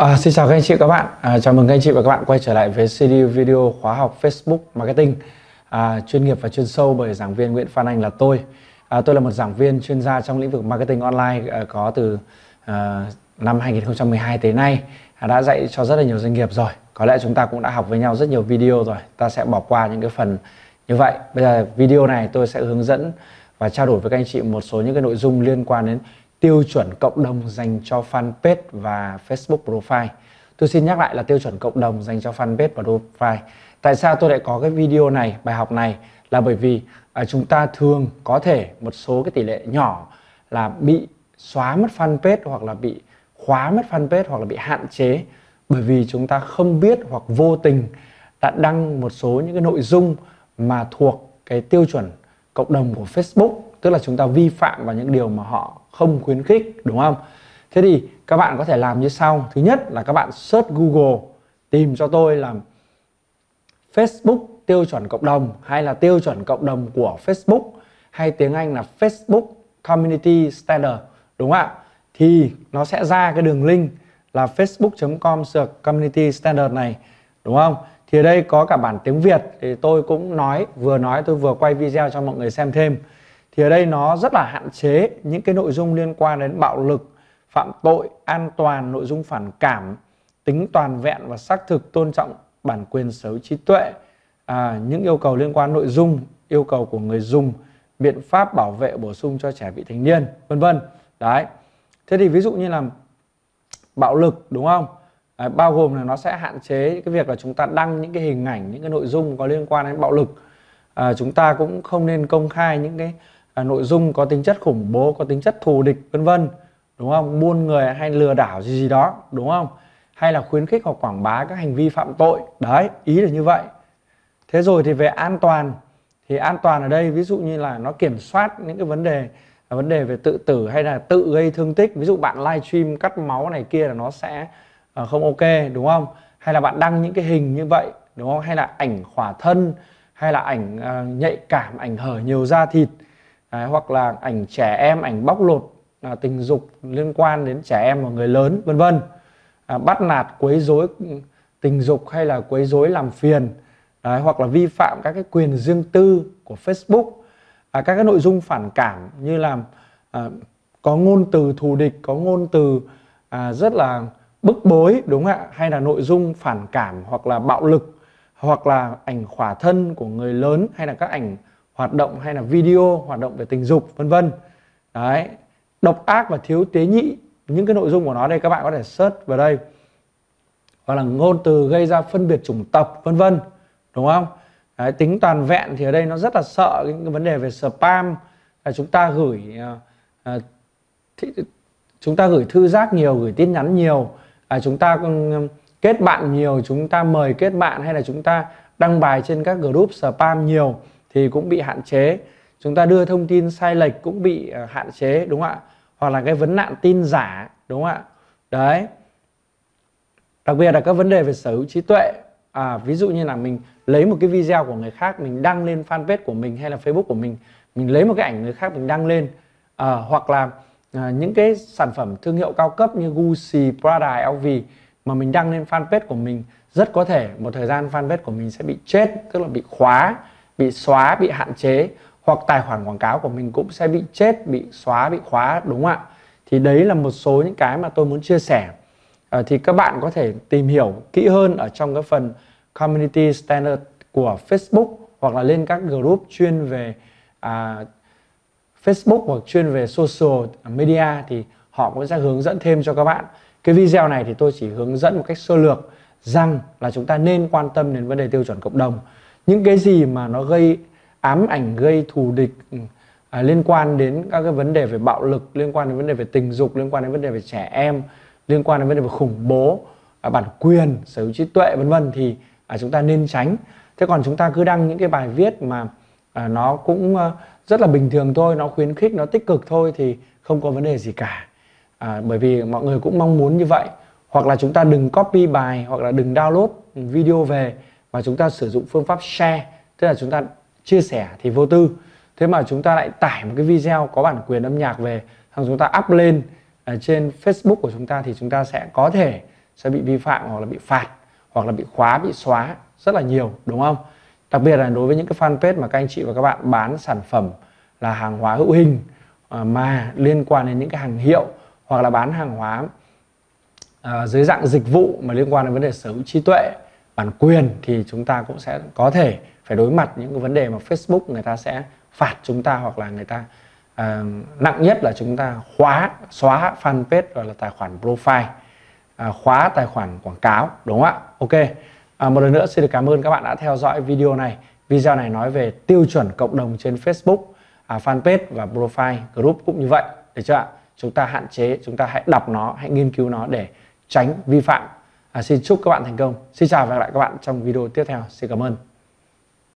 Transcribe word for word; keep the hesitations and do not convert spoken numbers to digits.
À, xin chào các anh chị và các bạn. À, chào mừng các anh chị và các bạn quay trở lại với xê đê video khóa học Facebook Marketing à, chuyên nghiệp và chuyên sâu bởi giảng viên Nguyễn Phan Anh là tôi. À, tôi là một giảng viên chuyên gia trong lĩnh vực marketing online à, có từ à, năm hai nghìn không trăm mười hai tới nay, à, đã dạy cho rất là nhiều doanh nghiệp rồi. Có lẽ chúng ta cũng đã học với nhau rất nhiều video rồi. Ta sẽ bỏ qua những cái phần như vậy. Bây giờ video này tôi sẽ hướng dẫn và trao đổi với các anh chị một số những cái nội dung liên quan đến tiêu chuẩn cộng đồng dành cho fanpage và Facebook profile. Tôi xin nhắc lại là tiêu chuẩn cộng đồng dành cho fanpage và profile. Tại sao tôi lại có cái video này, bài học này là bởi vì à, chúng ta thường có thể một số cái tỷ lệ nhỏ là bị xóa mất fanpage hoặc là bị khóa mất fanpage hoặc là bị hạn chế bởi vì chúng ta không biết hoặc vô tình đã đăng một số những cái nội dung mà thuộc cái tiêu chuẩn cộng đồng của Facebook, tức là chúng ta vi phạm vào những điều mà họ không khuyến khích, đúng không? Thế thì các bạn có thể làm như sau. Thứ nhất là các bạn search Google, tìm cho tôi là Facebook tiêu chuẩn cộng đồng hay là tiêu chuẩn cộng đồng của Facebook, hay tiếng Anh là Facebook Community Standard, đúng không ạ? Thì nó sẽ ra cái đường link là facebook chấm com community standard này, đúng không? Thì ở đây có cả bản tiếng Việt, thì tôi cũng nói, vừa nói tôi vừa quay video cho mọi người xem thêm. Thì ở đây nó rất là hạn chế những cái nội dung liên quan đến bạo lực, phạm tội, an toàn, nội dung phản cảm, tính toàn vẹn và xác thực, tôn trọng bản quyền sở hữu trí tuệ, à, những yêu cầu liên quan nội dung, yêu cầu của người dùng, biện pháp bảo vệ bổ sung cho trẻ vị thành niên, vân vân. Đấy. Thế thì ví dụ như là bạo lực, đúng không? À, bao gồm là nó sẽ hạn chế cái việc là chúng ta đăng những cái hình ảnh, những cái nội dung có liên quan đến bạo lực. À, chúng ta cũng không nên công khai những cái à, nội dung có tính chất khủng bố, có tính chất thù địch, vân vân, đúng không? Buôn người hay lừa đảo gì gì đó, đúng không? Hay là khuyến khích hoặc quảng bá các hành vi phạm tội. Đấy, ý là như vậy. Thế rồi thì về an toàn, thì an toàn ở đây ví dụ như là nó kiểm soát những cái vấn đề vấn đề về tự tử hay là tự gây thương tích. Ví dụ bạn livestream cắt máu này kia là nó sẽ uh, không ok, đúng không? Hay là bạn đăng những cái hình như vậy, đúng không? Hay là ảnh khỏa thân, hay là ảnh uh, nhạy cảm, ảnh hở nhiều da thịt, Đấy, hoặc là ảnh trẻ em, ảnh bóc lột uh, tình dục liên quan đến trẻ em và người lớn, vân vân. Uh, bắt nạt, quấy rối tình dục hay là quấy rối làm phiền, Đấy, hoặc là vi phạm các cái quyền riêng tư của Facebook. À, các cái nội dung phản cảm như là à, có ngôn từ thù địch, có ngôn từ à, rất là bức bối, đúng không ạ? Hay là nội dung phản cảm hoặc là bạo lực, hoặc là ảnh khỏa thân của người lớn, hay là các ảnh hoạt động hay là video hoạt động về tình dục, vân vân. Đấy, độc ác và thiếu tế nhị, những cái nội dung của nó đây các bạn có thể search vào đây. Hoặc là ngôn từ gây ra phân biệt chủng tộc, vân vân, đúng không? Đấy, tính toàn vẹn thì ở đây nó rất là sợ những cái vấn đề về spam, là chúng ta gửi uh, thị, chúng ta gửi thư giác nhiều, gửi tin nhắn nhiều, uh, chúng ta um, kết bạn nhiều, chúng ta mời kết bạn, hay là chúng ta đăng bài trên các group spam nhiều thì cũng bị hạn chế. Chúng ta đưa thông tin sai lệch cũng bị uh, hạn chế, đúng không ạ? Hoặc là cái vấn nạn tin giả, đúng không ạ? Đấy. Đặc biệt là các vấn đề về sở hữu trí tuệ. À, ví dụ như là mình lấy một cái video của người khác, mình đăng lên fanpage của mình hay là Facebook của mình, mình lấy một cái ảnh người khác mình đăng lên, à, hoặc là à, những cái sản phẩm thương hiệu cao cấp như Gucci, Prada, lờ vê mà mình đăng lên fanpage của mình, rất có thể một thời gian fanpage của mình sẽ bị chết, tức là bị khóa, bị xóa, bị hạn chế, hoặc tài khoản quảng cáo của mình cũng sẽ bị chết, bị xóa, bị khóa, đúng không ạ? Thì đấy là một số những cái mà tôi muốn chia sẻ. À, thì các bạn có thể tìm hiểu kỹ hơn ở trong cái phần Community Standard của Facebook, hoặc là lên các group chuyên về à, Facebook hoặc chuyên về social media thì họ cũng sẽ hướng dẫn thêm cho các bạn. Cái video này thì tôi chỉ hướng dẫn một cách sơ lược rằng là chúng ta nên quan tâm đến vấn đề tiêu chuẩn cộng đồng. Những cái gì mà nó gây ám ảnh, gây thù địch, à, liên quan đến các cái vấn đề về bạo lực, liên quan đến vấn đề về tình dục, liên quan đến vấn đề về trẻ em, liên quan đến vấn đề về khủng bố, à, bản quyền, sở hữu trí tuệ, vân vân thì à, chúng ta nên tránh. Thế còn chúng ta cứ đăng những cái bài viết mà à, nó cũng à, rất là bình thường thôi, nó khuyến khích, nó tích cực thôi thì không có vấn đề gì cả. À, bởi vì mọi người cũng mong muốn như vậy. Hoặc là chúng ta đừng copy bài, hoặc là đừng download video về mà chúng ta sử dụng phương pháp share, tức là chúng ta chia sẻ thì vô tư. Thế mà chúng ta lại tải một cái video có bản quyền âm nhạc về, xong chúng ta up lên trên Facebook của chúng ta thì chúng ta sẽ có thể sẽ bị vi phạm hoặc là bị phạt hoặc là bị khóa, bị xóa rất là nhiều, đúng không? Đặc biệt là đối với những cái fanpage mà các anh chị và các bạn bán sản phẩm là hàng hóa hữu hình mà liên quan đến những cái hàng hiệu, hoặc là bán hàng hóa à, dưới dạng dịch vụ mà liên quan đến vấn đề sở hữu trí tuệ, bản quyền, thì chúng ta cũng sẽ có thể phải đối mặt những cái vấn đề mà Facebook người ta sẽ phạt chúng ta, hoặc là người ta à, nặng nhất là chúng ta khóa xóa fanpage gọi là tài khoản profile, à, khóa tài khoản quảng cáo, đúng không ạ? Ok, à, một lần nữa xin được cảm ơn các bạn đã theo dõi video này. Video này nói về tiêu chuẩn cộng đồng trên Facebook, à, fanpage và profile group cũng như vậy, được chưa ạ? Chúng ta hạn chế, chúng ta hãy đọc nó, hãy nghiên cứu nó để tránh vi phạm. À, xin chúc các bạn thành công. Xin chào và hẹn gặp lại các bạn trong video tiếp theo. Xin cảm ơn.